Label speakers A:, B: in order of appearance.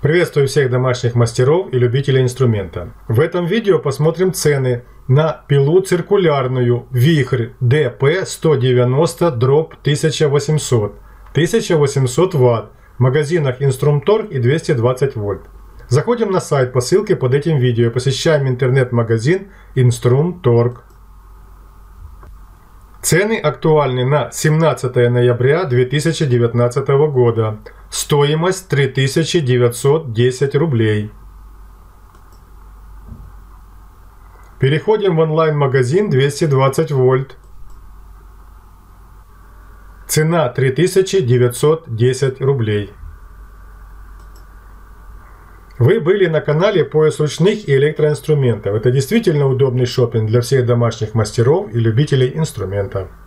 A: Приветствую всех домашних мастеров и любителей инструмента. В этом видео посмотрим цены на пилу циркулярную Вихрь DP190/1800, 1800 Вт, в магазинах Инструмторг и 220 вольт. Заходим на сайт по ссылке под этим видео и посещаем интернет-магазин Инструмторг. Цены актуальны на 17 ноября 2019 года. Стоимость 3910 рублей. Переходим в онлайн-магазин 220 вольт. Цена 3910 рублей. Вы были на канале «Поиск ручных и электроинструментов». Это действительно удобный шопинг для всех домашних мастеров и любителей инструмента.